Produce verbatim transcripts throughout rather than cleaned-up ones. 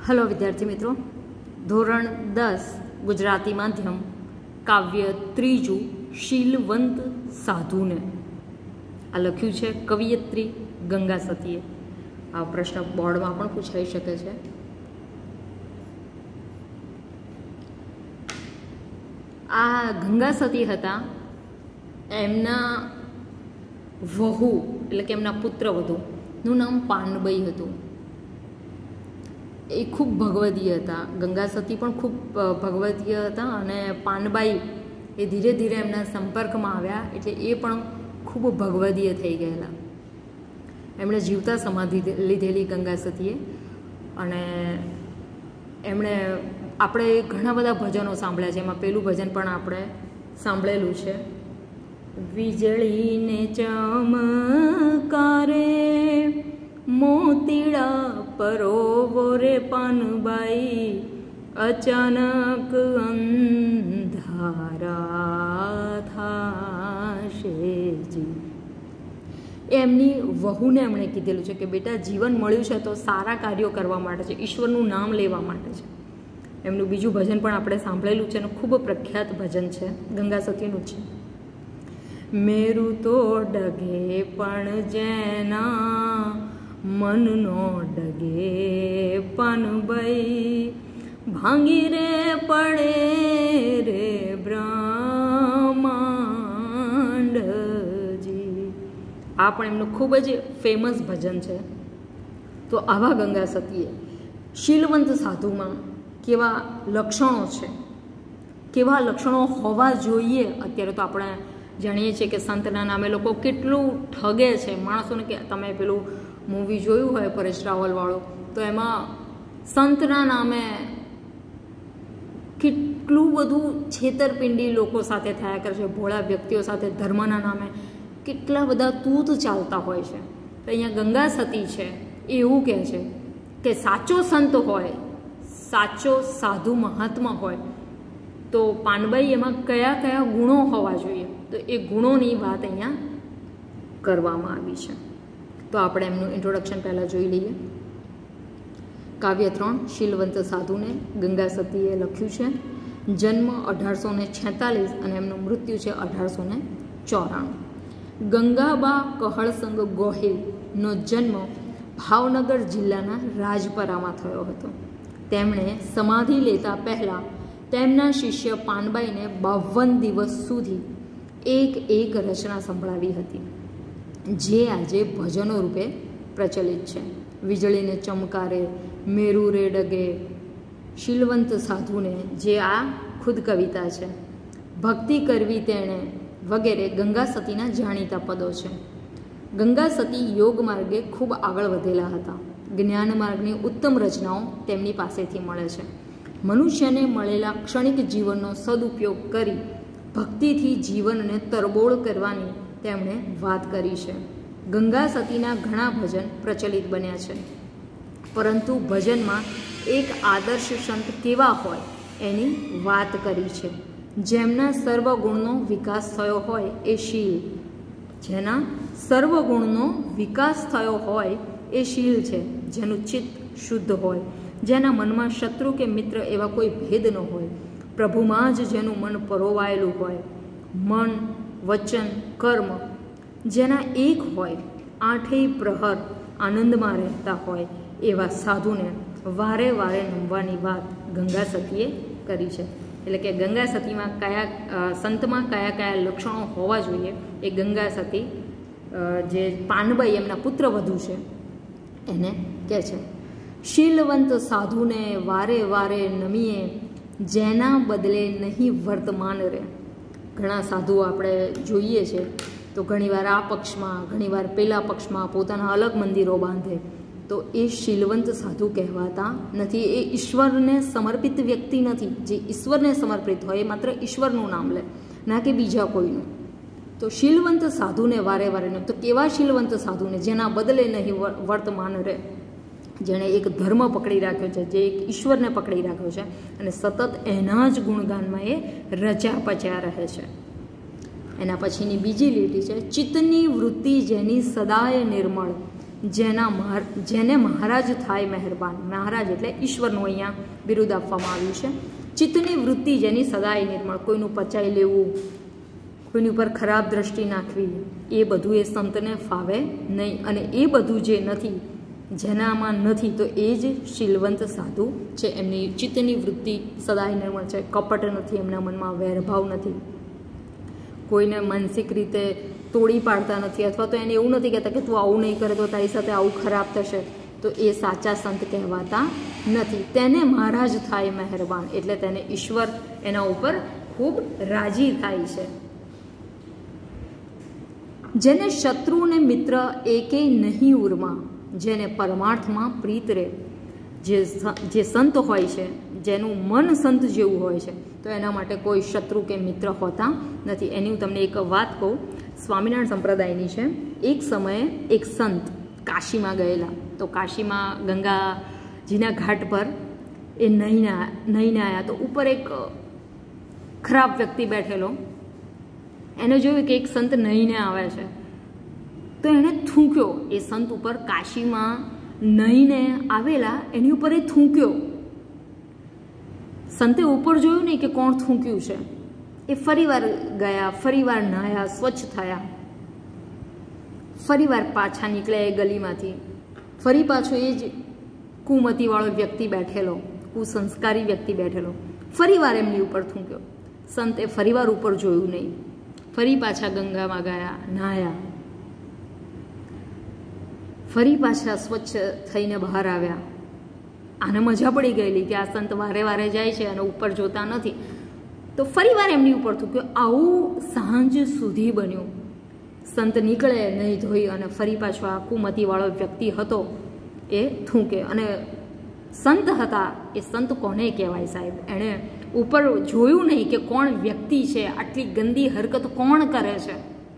Hello વિદ્યાર્થી મિત્રો, ધોરણ દસ ગુજરાતી માધ્યમ કાવ્ય ત્રીજું શીલવંત સાધુને આ લખ્યું છે કવિયત્રી ગંગા સતીએ. આ પ્રશ્ન બોર્ડમાં પણ પૂછાઈ શકે છે. આ ગંગા સતી હતા, એમના વહુ એટલે કે એમના પુત્રવધુનું નામ પાનબાઈ હતું. એ ખૂબ ભગવદીય હતા. ગંગા સતી પણ ખૂબ ભગવદીય હતા અને પાનબાઈ એ ધીરે ધીરે એમના સંપર્કમાં આવ્યા એટલે એ પણ ખૂબ ભગવદીય થઈ ગયેલા. એમણે જીવતા સમાધિ લીધેલી ગંગા સતીએ અને એમણે આપણે ઘણા બધા ભજનો સાંભળ્યા છે. એમાં પેલું ભજન પણ આપણે સાંભળેલું છે, વીજળીને ચમકારે મોતીડા પરોવો રે પાનબાઈ, અચાનક અંધારા થાશે જી. એમની વહુને એમણે કીધેલું છે કે બેટા, જીવન મળ્યું છે તો સારા કાર્યો કરવા માટે છે, ઈશ્વરનું નામ લેવા માટે છે. એમનું બીજું ભજન પણ આપણે સાંભળેલું છે અને ખૂબ પ્રખ્યાત ભજન છે, ગંગા સતીનું છે. મેરું તો ડગે પણ જેના મનનો ડગે પાનબાઈ, ભાંગી રે પડે રે બ્રહ્માંડજી. આ પણ એમનું ખૂબ જ ફેમસ ભજન છે. તો આવા ગંગા સતીએ શીલવંત સાધુમાં કેવા લક્ષણો છે, કેવા લક્ષણો હોવા જોઈએ. અત્યારે તો આપણે જાણીએ છીએ કે સંતના નામે લોકો કેટલું ઠગે છે માણસોને. કે તમે પેલું મૂવી જોયું હોય પરેશ રાવલવાળું, તો એમાં સંતના નામે કેટલું બધું છેતરપિંડી લોકો સાથે થયા કરે છે, ભોળા વ્યક્તિઓ સાથે ધર્મના નામે કેટલા બધા તૂત ચાલતા હોય છે. તો અહીંયા ગંગા સતી છે એવું કહે છે કે સાચો સંત હોય, સાચો સાધુ મહાત્મા હોય તો પાનબાઈ એમાં કયા કયા ગુણો હોવા જોઈએ, તો એ ગુણોની વાત અહીંયા કરવામાં આવી છે. તો આપણે એમનું ઇન્ટ્રોડક્શન પહેલાં જોઈ લઈએ. કાવ્ય ત્રણ શીલવંત સાધુને ગંગા સતીએ લખ્યું છે. જન્મ અઢારસો ને છેતાલીસ અને એમનું મૃત્યુ છે અઢારસો ને ચોરાણું. ગંગાબા કહળસંગ ગોહિલનો જન્મ ભાવનગર જિલ્લાના રાજપરામાં થયો હતો. તેમણે સમાધિ લેતા પહેલાં તેમના શિષ્ય પાનબાઈને બાવન દિવસ સુધી એક એક રચના સંભળાવી હતી, જે આજે ભજનો રૂપે પ્રચલિત છે. વીજળીને ચમકારે, મેરુ રે ડગે, શીલવંત સાધુને, જે આ ખુદ કવિતા છે, ભક્તિ કરવી તેણે વગેરે ગંગા સતીના જાણીતા પદો છે. ગંગા સતી યોગ માર્ગે ખૂબ આગળ વધેલા હતા. જ્ઞાન માર્ગની ઉત્તમ રચનાઓ તેમની પાસેથી મળે છે. મનુષ્યને મળેલા ક્ષણિક જીવનનો સદુપયોગ કરી ભક્તિથી જીવનને તરબોળ કરવાની તેમણે વાત કરી છે. ગંગા સતીના ઘણા ભજન પ્રચલિત બન્યા છે, પરંતુ ભજનમાં એક આદર્શ સંત કેવા હોય એની વાત કરી છે. જેમના સર્વગુણનો વિકાસ થયો હોય એ શીલ, જેના સર્વગુણનો વિકાસ થયો હોય એ શીલ છે. જેનું ચિત્ત શુદ્ધ હોય, જેના મનમાં શત્રુ કે મિત્ર એવા કોઈ ભેદ ન હોય, પ્રભુમાં જ જેનું મન પરોવાયેલું હોય, મન વચન કર્મ જેના એક હોય, આઠેય પ્રહર આનંદમાં રહેતા હોય એવા સાધુને વારે વારે નમવાની વાત ગંગા સતીએ કરી છે. એટલે કે ગંગા સતીમાં કયા સંતમાં કયા કયા લક્ષણો હોવા જોઈએ એ ગંગા સતી જે પાનબાઈ એમના પુત્રવધુ છે એને કહે છે. શીલવંત સાધુને વારે વારે નમીએ, જેના બદલે નહીં વર્તમાન રહે. ઘણા સાધુઓ આપણે જોઈએ છે તો ઘણીવાર આ પક્ષમાં, ઘણીવાર પેલા પક્ષમાં પોતાના અલગ મંદિરો બાંધે, તો એ શીલવંત સાધુ કહેવાતા નથી. એ ઈશ્વરને સમર્પિત વ્યક્તિ નથી. જે ઈશ્વરને સમર્પિત હોય એ માત્ર ઈશ્વરનું નામ લે, ના કે બીજા કોઈનું. તો શીલવંત સાધુને વારે વારે ન, તો કેવા શીલવંત સાધુને? જેના બદલે નહીં વર્તમાન રહે, જેણે એક ધર્મ પકડી રાખ્યો છે, જે એક ઈશ્વરને પકડી રાખ્યો છે અને સતત એના જ ગુણગાનમાં એ રચ્યા પચ્યા રહે છે. એના પછીની બીજી લીટી છે, ચિત્તની વૃત્તિ જેની સદાય નિર્મળ, જેના મહાર જેને મહારાજ થાય મહેરબાન. મહારાજ એટલે ઈશ્વરનું અહીંયા બિરુદ આપવામાં આવ્યું છે. ચિત્તની વૃત્તિ જેની સદાય નિર્મળ, કોઈનું પચાઈ લેવું, કોઈની ઉપર ખરાબ દ્રષ્ટિ નાખવી, એ બધું એ સંતને ફાવે નહીં. અને એ બધું જે નથી, જેનામાં નથી, તો એ જ શીલવંત સાધુ છે. એમની ચિત્તની વૃત્તિ સદાય નિર્મળ છે, કપટ નથી, એમના મનમાં વેરભાવ નથી, કોઈને માનસિક રીતે તોડી પાડતા નથી, અથવા તો એને એવું નથી કહેતા કે તું આવું નહીં કરે તો તારી સાથે આવું ખરાબ થશે, તો એ સાચા સંત કહેવાતા નથી. તેને મહારાજ થાય મહેરબાન, એટલે તેને ઈશ્વર એના ઉપર ખૂબ રાજી થાય છે. જેને શત્રુ ને મિત્ર એકે નહીં ઉરમાં, જેને પરમાર્થમાં પ્રીત રહે. જે જે સંત હોય છે, જેનું મન સંત જેવું હોય છે, તો એના માટે કોઈ શત્રુ કે મિત્ર હોતા નથી. એની હું તમને એક વાત કહું, સ્વામિનારાયણ સંપ્રદાયની છે. એક સમયે એક સંત કાશીમાં ગયેલા, તો કાશીમાં ગંગાજીના ઘાટ પર એ નહીને નહીને આવ્યા, તો ઉપર એક ખરાબ વ્યક્તિ બેઠેલો. એને જોયું કે એક સંત નહીને આવે છે, તો એણે થૂંક્યો એ સંત ઉપર. કાશીમાં નહીને આવેલા એની ઉપર એ થૂંક્યો. સંતે ઉપર જોયું નહીં કે કોણ થૂંક્યું છે. એ ફરીવાર ગયા, ફરીવાર નાહ્યા, સ્વચ્છ થયા, ફરીવાર પાછા નીકળ્યા એ ગલીમાંથી. ફરી પાછો એ જ કુમતીવાળો વ્યક્તિ બેઠેલો, કુસંસ્કારી વ્યક્તિ બેઠેલો, ફરીવાર એમની ઉપર થૂંક્યો. સંતે ફરીવાર ઉપર જોયું નહીં, ફરી પાછા ગંગામાં ગયા, નાહ્યા, ફરી પાછા સ્વચ્છ થઈને બહાર આવ્યા. આને મજા પડી ગયેલી કે આ સંત વારે વારે જાય છે અને ઉપર જોતા નથી, તો ફરી વાર એમની ઉપર થૂક્યો. આવું સાંજ સુધી બન્યું. સંત નીકળે નહીં ધોઈ અને ફરી પાછો આ કુમતીવાળો વ્યક્તિ હતો એ થૂંકે. અને સંત હતા, એ સંત કોને કહેવાય સાહેબ? એણે ઉપર જોયું નહીં કે કોણ વ્યક્તિ છે, આટલી ગંદી હરકત કોણ કરે છે.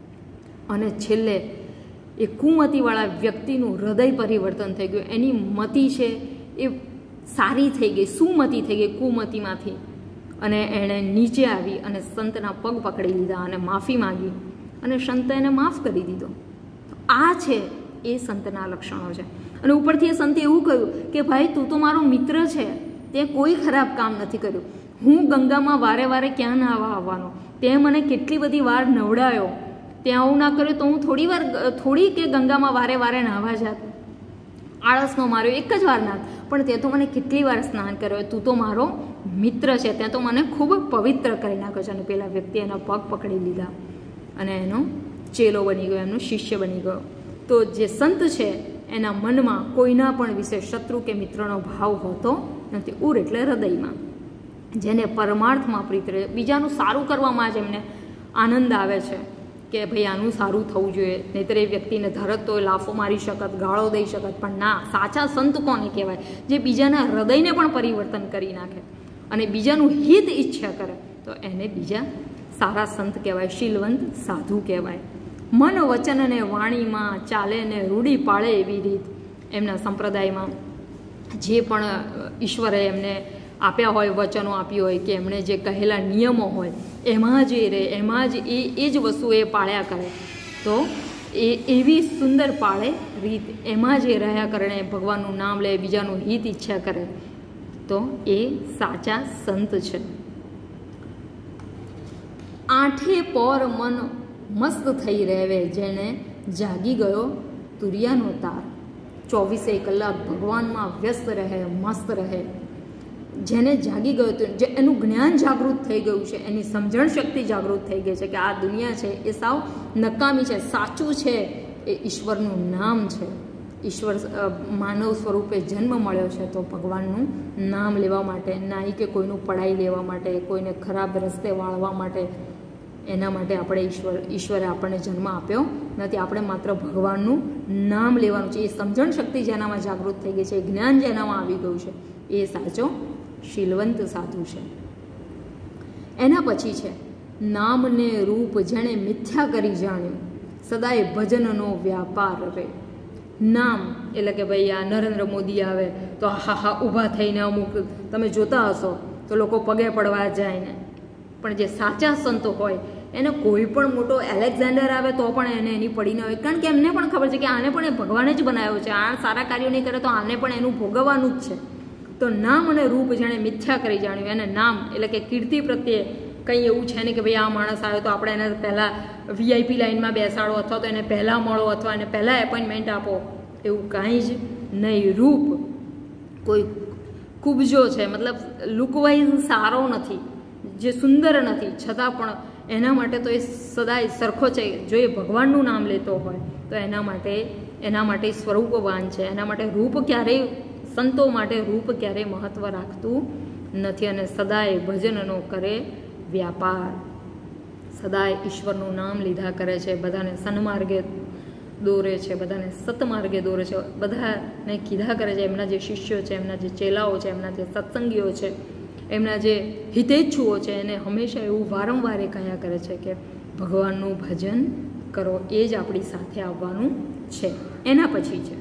અને છેલ્લે એ કુમતીવાળા વ્યક્તિનું હૃદય પરિવર્તન થઈ ગયું. એની મતિ છે એ સારી થઈ ગઈ, સુમતિ થઈ ગઈ કુમતીમાંથી. અને એણે નીચે આવી અને સંતના પગ પકડી લીધા અને માફી માંગી, અને સંતે એને માફ કરી દીધો. આ છે એ સંતના લક્ષણો છે. અને ઉપરથી એ સંતે એવું કહ્યું કે ભાઈ તું તો મારો મિત્ર છે, તે કોઈ ખરાબ કામ નથી કર્યું. હું ગંગામાં વારે વારે ક્યાં નાહવા આવવાનો, તે મને કેટલી બધી વાર નવડાયો, ત્યાં આવું ના કર્યું તો હું થોડી વાર થોડી કે ગંગામાં વારે વારે નાહવા જાત. આળસનો માર્યો એક જ વાર નાથ, પણ તે તો મને કેટલી વાર સ્નાન કર્યો. તું તો મારો મિત્ર છે, ત્યાં તો મને ખૂબ પવિત્ર કરી નાખ્યો છે. અને પેલા વ્યક્તિ એના પગ પકડી લીધા અને એનો ચેલો બની ગયો, એમનો શિષ્ય બની ગયો. તો જે સંત છે એના મનમાં કોઈના પણ વિશે શત્રુ કે મિત્રનો ભાવ હોતો નથી. ઉર એટલે હૃદયમાં. જેને પરમાર્થમાં પ્રીત રહે, બીજાનું સારું કરવામાં જ એમને આનંદ આવે છે કે ભાઈ આનું સારું થવું જોઈએ, નહીંતર એ વ્યક્તિને ધરત તો લાફો મારી શકત, ગાળો દઈ શકત. પણ ના, સાચા સંત કોને કહેવાય? જે બીજાના હૃદયને પણ પરિવર્તન કરી નાખે અને બીજાનું હિત ઈચ્છા કરે, તો એને બીજા સારા સંત કહેવાય, શીલવંત સાધુ કહેવાય. મન વચન અને વાણીમાં ચાલે ને રૂઢી પાળે એવી રીત. એમના સંપ્રદાયમાં જે પણ ઈશ્વરે એમને આપ્યા હોય, વચનો આપ્યું હોય, કે એમણે જે કહેલા નિયમો હોય એમાં જ એ રહે, એમાં જ એ એ જ વસ્તુ એ પાળ્યા કરે. તો એ એવી સુંદર પાળે રીત, એમાં જ એ રહ્યા કરે, ભગવાનનું નામ લે, બીજાનું હિત ઈચ્છા કરે, તો એ સાચા સંત છે. આઠે પોર મન મસ્ત થઈ રહેવે, જેને જાગી ગયો તુરિયાનો તાર. ચોવીસે કલાક ભગવાનમાં વ્યસ્ત રહે, મસ્ત રહે. જેને જાગી ગયો, જે એનું જ્ઞાન જાગૃત થઈ ગયું છે, એની સમજણ શક્તિ જાગૃત થઈ ગઈ છે કે આ દુનિયા છે એ સાવ નકામી છે, સાચું છે એ ઈશ્વરનું નામ છે. ઈશ્વર માનવ સ્વરૂપે જન્મ મળ્યો છે તો ભગવાનનું નામ લેવા માટે, નહીં કે કોઈનું પડાઈ લેવા માટે, કોઈને ખરાબ રસ્તે વાળવા માટે. એના માટે આપણે ઈશ્વર ઈશ્વરે આપણને જન્મ આપ્યો નથી. આપણે માત્ર ભગવાનનું નામ લેવાનું છે. એ સમજણ શક્તિ જેનામાં જાગૃત થઈ ગઈ છે, જ્ઞાન જેનામાં આવી ગયું છે, એ સાચો શીલવંત સાધુ છે. એના પછી છે નામ ને રૂપ, જેણે મિથ્યા કરી જાણ્યું, સદાય ભજનનો વ્યાપાર રે. નામ એટલે કે ભાઈ આ નરેન્દ્ર મોદી આવે તો હા હા ઊભા થઈને અમુક તમે જોતા હશો તો લોકો પગે પડવા જાય ને. પણ જે સાચા સંતો હોય એને કોઈ પણ મોટો એલેક્ઝાન્ડર આવે તો પણ એને એની પડી ન હોય, કારણ કે એમને પણ ખબર છે કે આને પણ એ ભગવાને જ બનાવ્યો છે, આ સારા કાર્યો નહીં કરે તો આને પણ એનું ભોગવવાનું જ છે. તો નામ અને રૂપ જેણે મિથ્યા કરી જાણ્યું, એને નામ એટલે કે કીર્તિ પ્રત્યે કંઈ એવું છે નહીં કે ભાઈ આ માણસ આવ્યો તો આપણે એને પહેલાં વીઆઈપી લાઇનમાં બેસાડો અથવા તો એને પહેલાં મળો અથવા એને પહેલાં એપોઇન્ટમેન્ટ આપો, એવું કાંઈ જ નહીં. રૂપ કોઈ કુબજો છે, મતલબ લુકવાઇઝ સારો નથી, જે સુંદર નથી, છતાં પણ એના માટે તો એ સદાય સરખો છે. જો એ ભગવાનનું નામ લેતો હોય તો એના માટે એના માટે સ્વરૂપવાન છે. એના માટે રૂપ ક્યારેય, સંતો માટે રૂપ ક્યારેય મહત્ત્વ રાખતું નથી. અને સદાય ભજનનો કરે વ્યાપાર, સદાય ઈશ્વરનું નામ લીધા કરે છે, બધાને સન્માર્ગે દોરે છે, બધાને સતમાર્ગે દોરે છે, બધાને કીધા કરે છે. એમના જે શિષ્યો છે, એમના જે ચેલાઓ છે, એમના જે સત્સંગીઓ છે, એમના જે હિતેચ્છુઓ છે, એને હંમેશા એવું વારંવાર એ કહ્યા કરે છે કે ભગવાનનું ભજન કરો, એ જ આપણી સાથે આવવાનું છે. એના પછી છે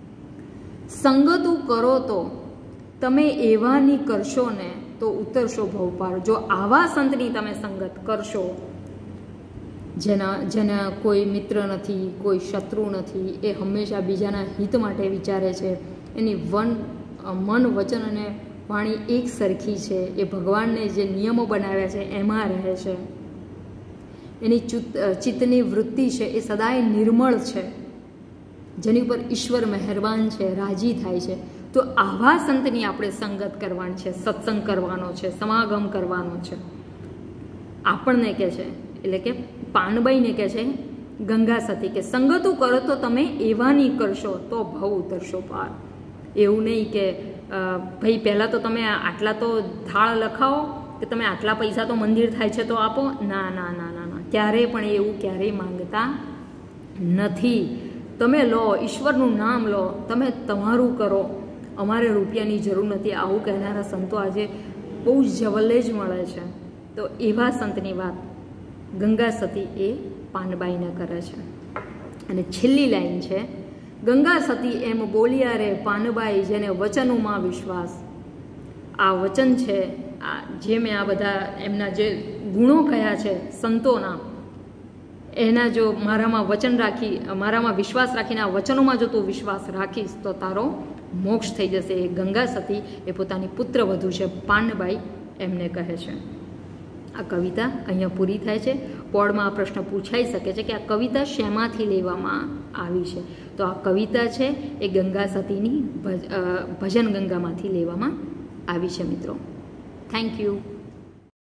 સંગતું કરો તો તમે એવાની કરશો ને તો ઉતરશો ભવપાર. જો આવા સંતની તમે સંગત કરશો, જેના જેના કોઈ મિત્ર નથી, કોઈ શત્રુ નથી, એ હંમેશા બીજાના હિત માટે વિચારે છે, એની વન મન વચન અને વાણી એક સરખી છે, એ ભગવાનને જે નિયમો બનાવ્યા છે એમાં રહે છે, એની ચિત્તની વૃત્તિ છે એ સદાય નિર્મળ છે, જેની ઉપર ઈશ્વર મહેરબાન છે, રાજી થાય છે, તો આવા સંતની આપણે સંગત કરવાની છે, સત્સંગ કરવાનો છે, સમાગમ કરવાનો છે. આપણને કહે છે, એટલે કે પાનબાઈને કહે છે ગંગા સતી કે સંગતું કરો તો તમે એવાની કરશો તો ભવ ઉતરશો પાર. એવું નહીં કે ભાઈ પહેલાં તો તમે આટલા તો થાળ લખાવો કે તમે આટલા પૈસા તો મંદિર થાય છે તો આપો. ના ના ના ના ના ક્યારેય પણ એવું ક્યારેય માંગતા નથી. તમે લો, ઈશ્વરનું નામ લો, તમે તમારું કરો, અમારે રૂપિયાની જરૂર નથી, આવું કહેનારા સંતો આજે બહુ જવલ્લે જ મળે છે. તો એવા સંતની વાત ગંગા સતી એ પાનબાઈને કરે છે. અને છેલ્લી લાઈન છે, ગંગા સતી એમ બોલ્યા રે પાનબાઈ જેને વચનોમાં વિશ્વાસ. આ વચન છે, આ જે મેં આ બધા એમના જે ગુણો કયા છે સંતોના, એના જો મારામાં વચન રાખી, મારામાં વિશ્વાસ રાખીને આ વચનોમાં જો તું વિશ્વાસ રાખીશ તો તારો મોક્ષ થઈ જશે. એ ગંગા સતી એ પોતાની પુત્ર વધુ છે પાનબાઈ એમને કહે છે. આ કવિતા અહીંયા પૂરી થાય છે. બોર્ડમાં આ પ્રશ્ન પૂછાઈ શકે છે કે આ કવિતા શેમાંથી લેવામાં આવી છે? તો આ કવિતા છે એ ગંગા સતીની ભજન ગંગામાંથી લેવામાં આવી છે મિત્રો. Thank you.